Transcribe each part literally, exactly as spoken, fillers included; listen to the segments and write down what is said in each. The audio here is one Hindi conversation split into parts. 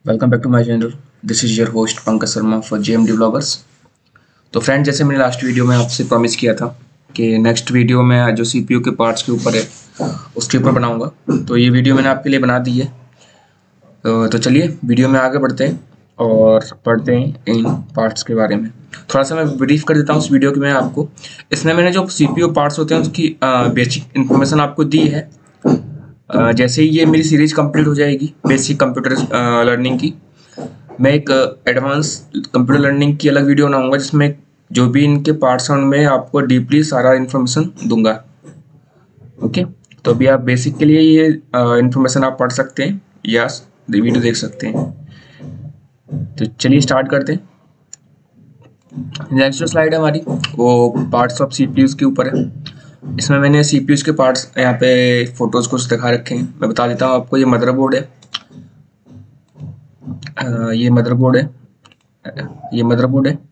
Welcome back to my channel. This is your host Pankaj Sharma for JMD bloggers. तो फ्रेंड, जैसे मैंने लास्ट वीडियो में आपसे प्रॉमिस किया था कि नेक्स्ट वीडियो में जो सीपीयू के पार्ट्स के ऊपर है उसके ऊपर बनाऊंगा, तो ये वीडियो मैंने आपके लिए बना दी है। तो, तो चलिए वीडियो में आगे बढ़ते हैं और पढ़ते हैं इन पार्ट्स के बारे में। थोड़ा सा मैं ब्रीफ कर देता हूँ उस वीडियो की मैं आपको। इसमें मैंने जो सीपीयू पार्ट्स होते हैं उसकी बेसिक इन्फॉर्मेशन आपको दी है। Uh, जैसे ही ये मेरी सीरीज कंप्लीट हो जाएगी बेसिक कंप्यूटर लर्निंग की, मैं एक एडवांस कंप्यूटर लर्निंग की अलग वीडियो बनाऊंगा जिसमें जो भी इनके पार्ट्स हैं उनमें आपको डीपली सारा इन्फॉर्मेशन दूंगा। ओके, तो अभी आप बेसिक के लिए ये इन्फॉर्मेशन आप पढ़ सकते हैं या वीडियो देख सकते हैं। तो चलिए स्टार्ट करते हैं। नेक्स्ट जो स्लाइड है हमारी वो पार्ट्स ऑफ सीपीयूज के ऊपर है। इसमें मैंने सीपीयूज के पार्ट्स यहाँ पे फोटोज कुछ दिखा रखे हैं। मैं बता देता हूँ आपको। ये मदरबोर्ड है, आ, ये मदरबोर्ड है, ये मदरबोर्ड है।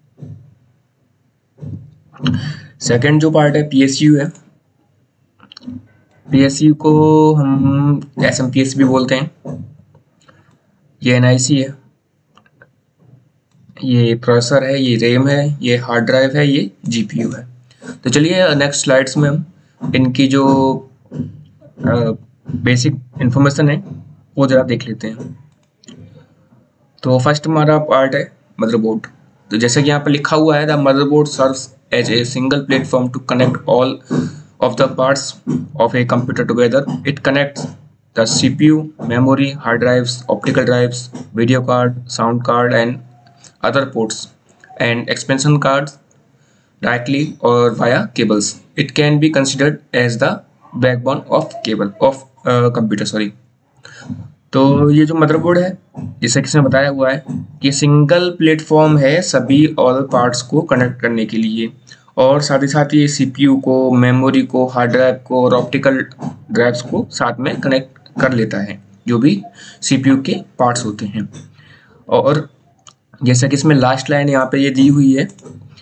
सेकंड जो पार्ट है पीएसयू है। पीएसयू को हम एसएमपीएस भी बोलते हैं। ये एनआईसी है, ये प्रोसेसर है, ये रैम है, ये हार्ड ड्राइव है, ये जीपीयू है। तो चलिए नेक्स्ट स्लाइड्स में हम इनकी जो बेसिक इंफॉर्मेशन है वो जरा देख लेते हैं। तो फर्स्ट हमारा पार्ट है मदरबोर्ड। तो जैसे कि यहाँ पर लिखा हुआ है, the motherboard serves as a single platform to connect all of the parts of a computer together. It connects the C P U, memory, hard drives, optical drives, video card, sound card, and other ports and expansion cards directly or via cables. It can be considered as the backbone of cable of uh, computer. Sorry. तो ये जो मदरबोर्ड है, जैसे किसने बताया हुआ है कि सिंगल प्लेटफॉर्म है सभी ऑल पार्ट्स को कनेक्ट करने के लिए, और साथ ही साथ ये सीपीयू को, मेमोरी को, हार्ड ड्राइव को और ऑप्टिकल ड्राइव्स को साथ में कनेक्ट कर लेता है, जो भी सीपीयू के पार्ट्स होते हैं। और जैसा कि इसमें लास्ट लाइन यहाँ पे ये दी हुई है,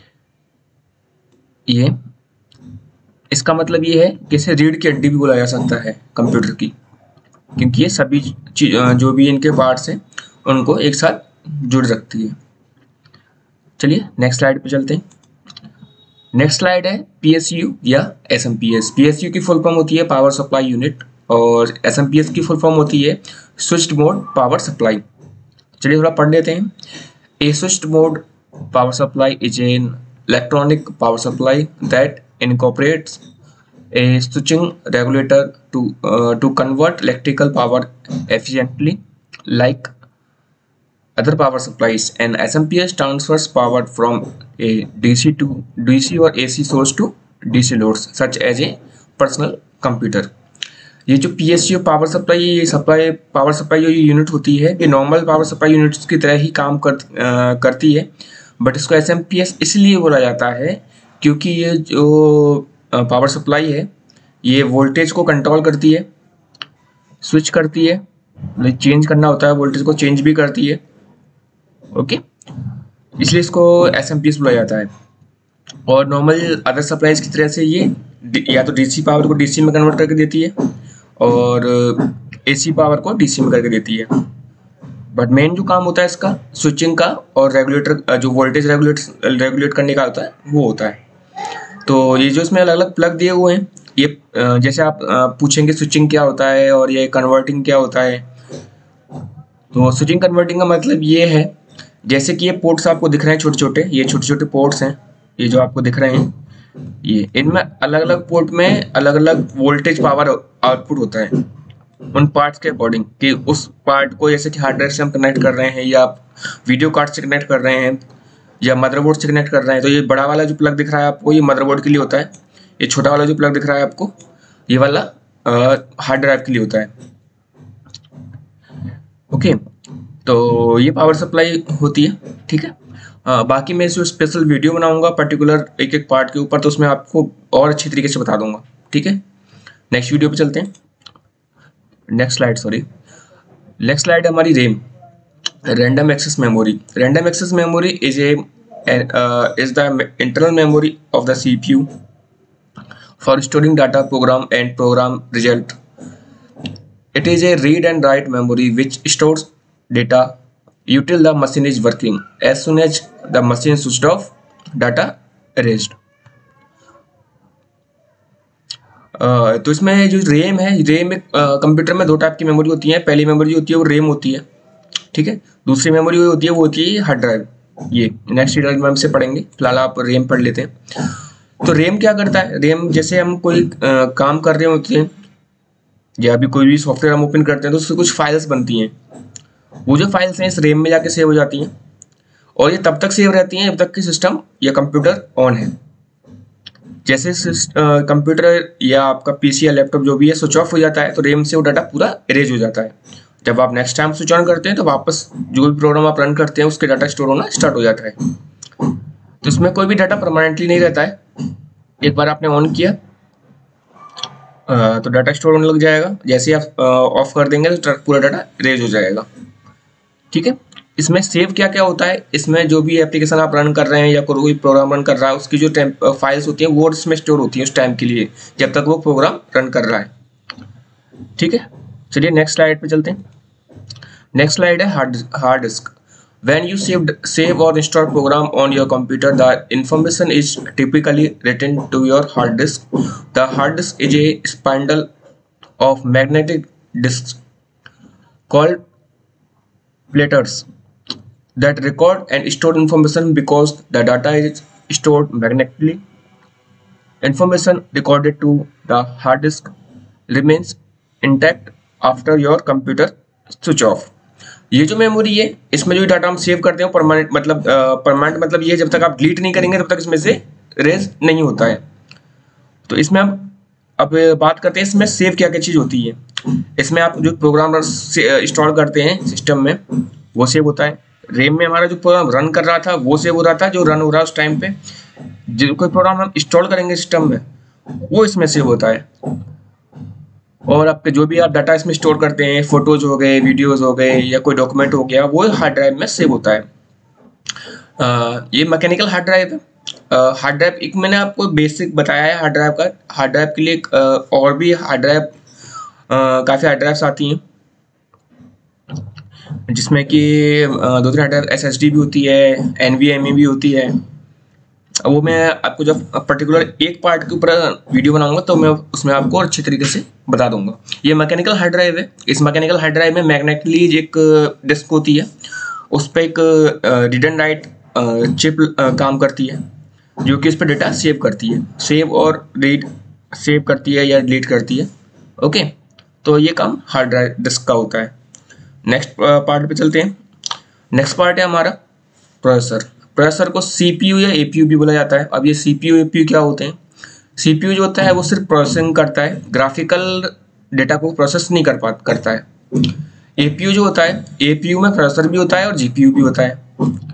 ये इसका मतलब ये है कि इसे रीढ़ की हड्डी भी बोला जा सकता है कंप्यूटर की, क्योंकि ये सभी जो भी इनके पार्ट्स हैं उनको एक साथ जुड़ रखती है। चलिए नेक्स्ट स्लाइड पे चलते हैं। नेक्स्ट स्लाइड है पीएसयू या एसएमपीएस। पीएसयू की फुल फॉर्म होती है पावर सप्लाई यूनिट और एसएमपीएस की फुल फॉर्म होती है स्विच्ड मोड पावर सप्लाई। चलिए थोड़ा पढ़ लेते हैं। A switched mode power supply is an electronic power supply that incorporates a switching regulator to to convert electrical power efficiently like other power supplies. And S M P S transfers power from a D C to D C or A C source to D C loads such as a personal computer. ये जो P S U power supply, ये सप्लाई पावर सप्लाई जो यूनिट होती है ये नॉर्मल पावर सप्लाई यूनिट्स की तरह ही काम कर आ, करती है, बट इसको S M P S इसलिए बोला जाता है क्योंकि ये जो पावर सप्लाई है ये वोल्टेज को कंट्रोल करती है, स्विच करती है, मतलब चेंज करना होता है वोल्टेज को, चेंज भी करती है। Okay okay? इसलिए इसको एसएमपीएस बोला जाता है। और नॉर्मल अदर सप्लाईज की तरह से ये या तो डीसी पावर को डीसी में कन्वर्ट करके देती है और एसी पावर को डीसी में करके देती है, बट मेन जो काम होता है इसका स्विचिंग का और रेगुलेटर जो वोल्टेज रेगुलेट रेगुलेट करने का होता है वो होता है। तो ये जो इसमें अलग अलग प्लग दिए हुए हैं, ये जैसे आप पूछेंगे स्विचिंग क्या होता है और ये कन्वर्टिंग क्या होता है, तो स्विचिंग कन्वर्टिंग का मतलब ये है जैसे कि ये पोर्ट्स आपको दिख रहे हैं छोटे छोटे, ये छोटे छोटे पोर्ट्स हैं, ये जो आपको दिख रहे हैं, ये इनमें अलग अलग पोर्ट में अलग अलग वोल्टेज पावर आउटपुट होता है उन पार्ट्स के अकॉर्डिंग, कि उस पार्ट को जैसे कि हार्ड ड्राइव से हम कनेक्ट कर रहे हैं या आप वीडियो कार्ड से कनेक्ट कर रहे हैं या मदरबोर्ड से कनेक्ट कर रहे हैं। तो ये बड़ा वाला जो प्लग दिख रहा है आपको ये मदरबोर्ड के लिए होता है, ये छोटा वाला जो प्लग दिख रहा है आपको ये वाला हार्ड ड्राइव के लिए होता है। Okay okay. तो ये पावर सप्लाई होती है, ठीक है। आ, बाकी मैं इसमें स्पेशल वीडियो बनाऊंगा पर्टिकुलर एक एक पार्ट के ऊपर, तो उसमें आपको और अच्छी तरीके से बता दूंगा, ठीक है। नेक्स्ट वीडियो पे चलते हैं। Next slide sorry next slide है हमारी RAM, random access memory. Random access memory is a is the internal memory of the CPU for storing data, program and program result. It is a read and write memory which stores data until the machine is working. As soon as the machine switched off, data erased. Uh, तो इसमें जो रेम है, रेम में कंप्यूटर में दो टाइप की मेमोरी होती है। पहली मेमोरी होती है वो रेम होती है, ठीक है। दूसरी मेमोरी होती है वो होती है हार्ड ड्राइव। ये नेक्स्ट डिटेल में हमसे पढ़ेंगे, फिलहाल आप रेम पढ़ लेते हैं। तो रेम क्या करता है? रेम जैसे हम कोई आ, काम कर रहे होते हैं या अभी कोई भी सॉफ्टवेयर हम ओपन करते हैं तो उससे कुछ फाइल्स बनती हैं। वो जो फाइल्स हैं इस रेम में जाके सेव हो जाती हैं और ये तब तक सेव रहती हैं जब तक कि सिस्टम या कंप्यूटर ऑन है। जैसे कंप्यूटर या आपका पीसी या लैपटॉप जो भी है स्विच ऑफ हो जाता है तो रेम से वो डाटा पूरा इरेज हो जाता है। जब आप नेक्स्ट टाइम स्विच ऑन करते हैं तो वापस जो भी प्रोग्राम आप रन करते हैं उसके डाटा स्टोर होना स्टार्ट हो जाता है। तो इसमें कोई भी डाटा परमानेंटली नहीं रहता है। एक बार आपने ऑन किया तो डाटा स्टोर होने लग जाएगा, जैसे आप ऑफ कर देंगे तो पूरा डाटा इरेज हो जाएगा, ठीक है। इसमें सेव क्या क्या होता है? इसमें जो भी एप्लीकेशन आप रन कर रहे हैं या कोई प्रोग्राम रन कर रहा है उसकी जो फाइल्स होती हैं वो इसमें स्टोर होती हैं उस टाइम के लिए जब तक वो प्रोग्राम रन कर रहा है, ठीक है। चलिए नेक्स्ट स्लाइड पे चलते हैं। नेक्स्ट स्लाइड है hard hard disk. When you save save or install program on your computer, the information is typically written to your hard disk. The hard disk is a spindle of magnetic disks called platters that record and store information. Because the data is stored magnetically, information recorded to the hard disk remains intact after your computer switch off. ये जो मेमोरी है इसमें जो डाटा हम सेव करते हैं परमानेंट मतलब परमानेंट मतलब ये जब तक आप डिलीट नहीं करेंगे तब तक इसमें से इरेज नहीं होता है। तो इसमें हम अब बात करते हैं इसमें सेव क्या क्या चीज़ होती है। इसमें आप जो प्रोग्राम इंस्टॉल करते हैं सिस्टम में वो सेव होता है। रेम में हमारा जो प्रोग्राम रन कर रहा था वो सेव हो रहा था, जो रन हो रहा है उस टाइम पे। जो कोई प्रोग्राम हम इंस्टॉल करेंगे सिस्टम में वो इसमें सेव होता है। और आपके जो भी आप डाटा इसमें स्टोर करते हैं, फोटोज हो गए, वीडियोस हो गए या कोई डॉक्यूमेंट हो गया, वो हार्ड ड्राइव में सेव होता है। आ, ये मैकेनिकल हार्ड ड्राइव है। हार्ड ड्राइव एक मैंने आपको बेसिक बताया है हार्ड ड्राइव का। हार्ड ड्राइव के लिए एक और भी हार्ड ड्राइव काफ़ी हार्ड ड्राइव्स आती हैं जिसमें कि दो तीन hard drive S S D भी होती है, एन वी एम ई भी होती है। वो मैं आपको जब पर्टिकुलर एक पार्ट के ऊपर वीडियो बनाऊंगा तो मैं उसमें आपको अच्छी तरीके से बता दूंगा। ये मैकेनिकल हार्ड ड्राइव है। इस मैकेनिकल हार्ड ड्राइव में मैग्नेटिकली एक डिस्क होती है, उस पर एक रीड एंड राइट चिप काम करती है जो कि उस पर डेटा सेव करती है, सेव और रीड सेव करती है या डिलीट करती है। ओके, तो ये काम हार्ड ड्राइव डिस्क का होता है। नेक्स्ट पार्ट पे चलते हैं। नेक्स्ट पार्ट है हमारा प्रोसेसर। प्रोसेसर को सीपीयू या एपीयू भी बोला जाता है। अब ये सीपीयू एपीयू क्या होते हैं? सीपीयू जो होता है वो सिर्फ प्रोसेसिंग करता है, ग्राफिकल डेटा को प्रोसेस नहीं कर पा करता है। एपीयू जो होता है, एपीयू में प्रोसेसर भी होता है और जीपीयू भी होता है।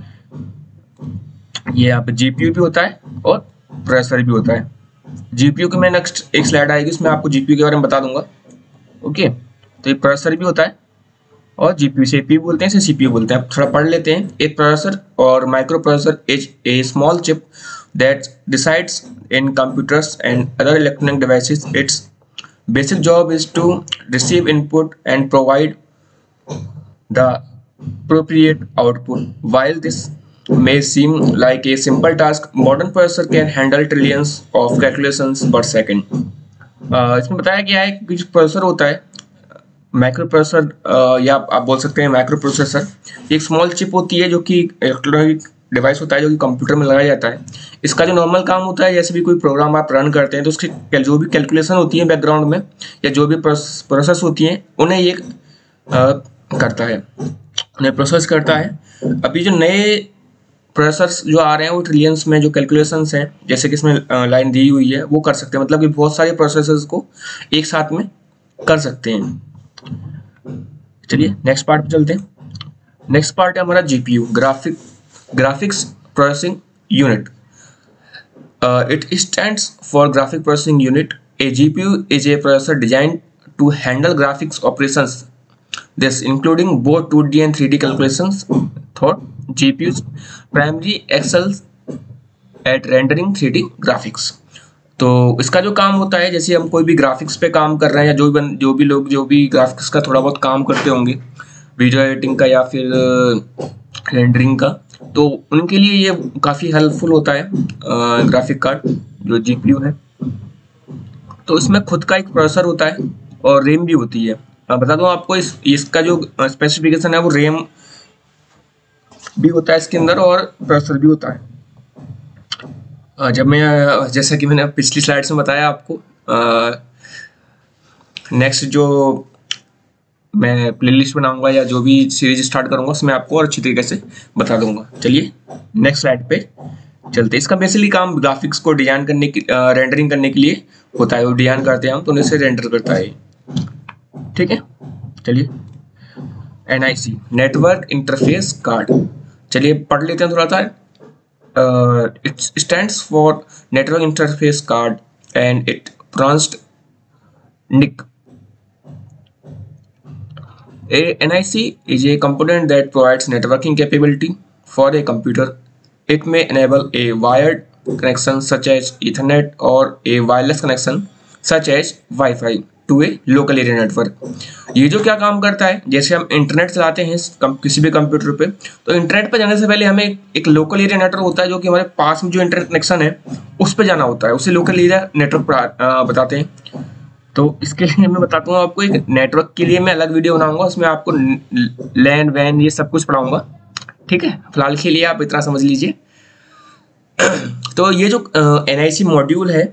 ये यहाँ पे जीपीयू भी होता है और प्रोसेसर भी होता है। जीपीयू की मैं नेक्स्ट एक स्लाइड आएगी उसमें आपको जीपीयू के बारे में बता दूंगा। ओके, तो ये प्रोसेसर भी होता है और जीपीयू से एपीयू बोलते हैं, इसे सीपीयू बोलते हैं। आप थोड़ा पढ़ लेते हैं। एक प्रोसेसर और microprocessor is a small chip that decides in computers and other electronic devices. Its basic job is to receive input and provide the appropriate output. While this may seem like a simple task, modern processor can handle trillions of calculations per second. uh, इसमें बताया गया है कि जो प्रोसेसर होता है माइक्रो प्रोसेसर या आप, आप बोल सकते हैं माइक्रो प्रोसेसर, एक स्मॉल चिप होती है जो कि इलेक्ट्रॉनिक डिवाइस होता है जो कि कंप्यूटर में लगाया जाता है। इसका जो नॉर्मल काम होता है, जैसे भी कोई प्रोग्राम आप रन करते हैं तो उसकी जो भी कैलकुलेशन होती है बैकग्राउंड में या जो भी प्रोसेस होती हैं उन्हें ये करता है, उन्हें प्रोसेस करता है। अभी जो नए प्रोसेसर्स जो आ रहे हैं वो ट्रिलियंस में जो कैलकुलेशंस हैं, जैसे कि इसमें लाइन दी हुई है, वो कर सकते हैं। मतलब कि बहुत सारे प्रोसेसर्स को एक साथ में कर सकते हैं। चलिए नेक्स्ट पार्ट पे चलते हैं। नेक्स्ट पार्ट है हमारा GPU, graphic graphics processing unit. It stands for graphic processing unit. A GPU is a processor designed to handle graphics operations, this including both two D and three D calculations. Third, G P U's primary excels at rendering three D graphics. तो इसका जो काम होता है, जैसे हम कोई भी ग्राफिक्स पे काम कर रहे हैं या जो भी जो भी लोग जो भी ग्राफिक्स का थोड़ा बहुत काम करते होंगे वीडियो एडिटिंग का या फिर रेंडरिंग का, तो उनके लिए ये काफ़ी हेल्पफुल होता है ग्राफिक कार्ड जो जीपीयू है। तो इसमें खुद का एक प्रोसेसर होता है और रैम भी होती है। मैं बता दूं आपको, इस इसका जो स्पेसिफिकेशन है वो रैम भी होता है इसके अंदर और प्रोसेसर भी होता है। जब मैं, जैसा कि मैंने पिछली स्लाइड में बताया आपको, नेक्स्ट जो मैं प्लेलिस्ट बनाऊंगा या जो भी सीरीज स्टार्ट करूंगा उसमें आपको और अच्छी तरीके से बता दूंगा। चलिए नेक्स्ट स्लाइड पे चलते। इसका बेसिकली काम ग्राफिक्स को डिजाइन करने की, रेंडरिंग करने के लिए होता है। वो डिजाइन करते हैं हम तो उन्हें से रेंडर करता है, ठीक है। चलिए N I C network interface card, चलिए पढ़ लेते हैं थोड़ा सा। It stands for network interface card and it pronounced nick. A N I C is a component that provides networking capability for a computer. It may enable a wired connection such as Ethernet or a wireless connection such as Wi-Fi to a local area network. ये जो क्या काम करता है, जैसे हम इंटरनेट चलाते हैं किसी भी कंप्यूटर पे, तो इंटरनेट पे जाने से पहले हमें एक लोकल एरिया नेटवर्क होता है जो कि हमारे पास में जो इंटरनेट कनेक्शन है उस पर जाना होता है, उसे लोकल एरिया नेटवर्क बताते हैं। तो इसके लिए मैं बताता हूँ आपको, एक नेटवर्क के लिए मैं अलग वीडियो बनाऊंगा, उसमें आपको लैन वैन ये सब कुछ पढ़ाऊंगा, ठीक है। फिलहाल के लिए आप इतना समझ लीजिए। तो ये जो एन आई सी मॉड्यूल है,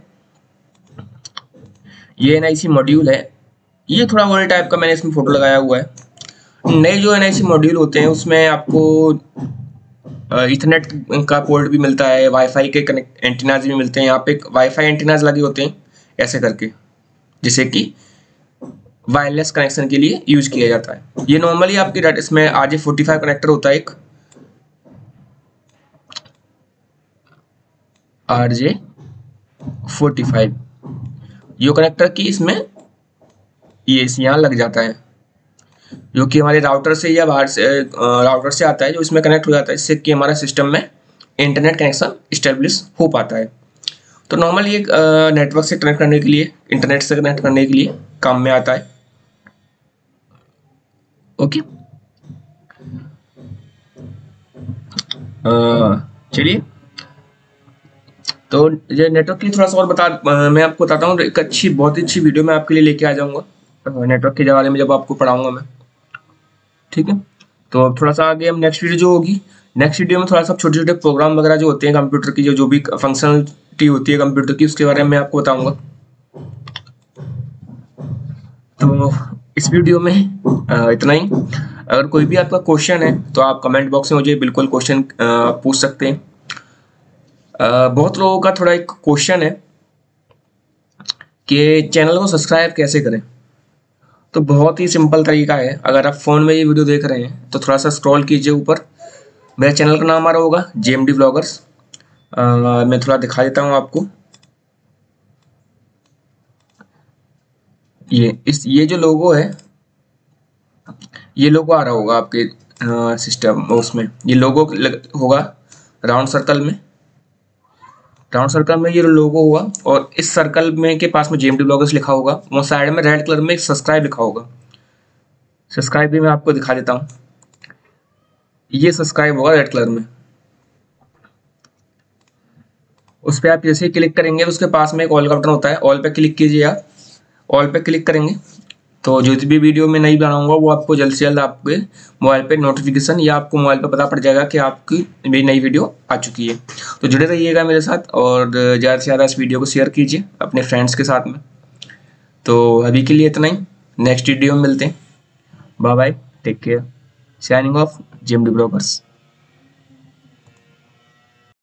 ये एन आई सी मॉड्यूल है, ये थोड़ा ओल्ड टाइप का मैंने इसमें फोटो लगाया हुआ है। नए जो एन आई सी मॉड्यूल होते हैं उसमें आपको इथरनेट का पोर्ट भी मिलता है, वाईफाई के कनेक्ट एंटीनाज भी मिलते हैं। यहाँ पे वाईफाई एंटीनाज लगे होते हैं ऐसे करके, जिसे कि वायरलेस कनेक्शन के लिए यूज किया जाता है। ये नॉर्मली आपकी इसमें R J forty five connector होता है, एक आर जे फोर्टी फाइव ये कनेक्टर की इसमें ये यहाँ लग जाता है, जो कि हमारे राउटर से या बाहर से राउटर से आता है, जो इसमें कनेक्ट हो जाता है, जिससे कि हमारा सिस्टम में इंटरनेट कनेक्शन इस्टेब्लिश हो पाता है। तो नॉर्मली एक नेटवर्क से कनेक्ट करने के लिए, इंटरनेट से कनेक्ट करने के लिए काम में आता है, ओके। चलिए, तो ये नेटवर्क के लिए थोड़ा सा और बता आ, मैं आपको बताता हूँ। एक अच्छी, बहुत ही अच्छी वीडियो मैं आपके लिए लेके आ जाऊंगा नेटवर्क के बारे में, जब आपको पढ़ाऊंगा मैं, ठीक है। तो अब थोड़ा सा आगे हम नेक्स्ट वीडियो जो होगी, नेक्स्ट वीडियो में थोड़ा सा छोटे छोटे प्रोग्राम वगैरह जो होते हैं कंप्यूटर की, जो जो भी फंक्शनलिटी होती है कंप्यूटर की, उसके बारे में मैं आपको बताऊंगा। तो इस वीडियो में इतना ही। अगर कोई भी आपका क्वेश्चन है तो आप कमेंट बॉक्स में मुझे बिल्कुल क्वेश्चन पूछ सकते हैं। बहुत लोगों का थोड़ा एक क्वेश्चन है कि चैनल को सब्सक्राइब कैसे करें। तो बहुत ही सिंपल तरीका है। अगर आप फोन में ये वीडियो देख रहे हैं तो थोड़ा सा स्क्रॉल कीजिए ऊपर, मेरे चैनल का नाम आ रहा होगा जे एम डी व्लॉगर्स। मैं थोड़ा दिखा देता हूँ आपको। ये इस ये जो लोगो है, ये लोगो आ रहा होगा आपके सिस्टम उसमें, ये लोगो होगा राउंड सर्कल में, राउंड सर्कल में ये लोगो होगा, और इस सर्कल में के पास में जे एम डी व्लॉगर्स लिखा होगा। वो साइड में रेड कलर में सब्सक्राइब लिखा होगा। सब्सक्राइब भी मैं आपको दिखा देता हूँ, ये सब्सक्राइब होगा रेड कलर में। उस पर आप जैसे ही क्लिक करेंगे तो उसके पास में एक ऑल का बटन होता है, ऑल पे क्लिक कीजिए। आप ऑल पे क्लिक करेंगे तो जो भी वीडियो में नहीं बनाऊंगा वो आपको जल्द से जल्द आपके मोबाइल पे नोटिफिकेशन या आपको मोबाइल पे पता पड़ जाएगा कि आपकी मेरी नई वीडियो आ चुकी है। तो जुड़े रहिएगा मेरे साथ और ज़्यादा से ज़्यादा इस वीडियो को शेयर कीजिए अपने फ्रेंड्स के साथ में। तो अभी के लिए इतना ही, नेक्स्ट वीडियो में मिलते हैं। Bye bye, take care, signing off J M D vloggers.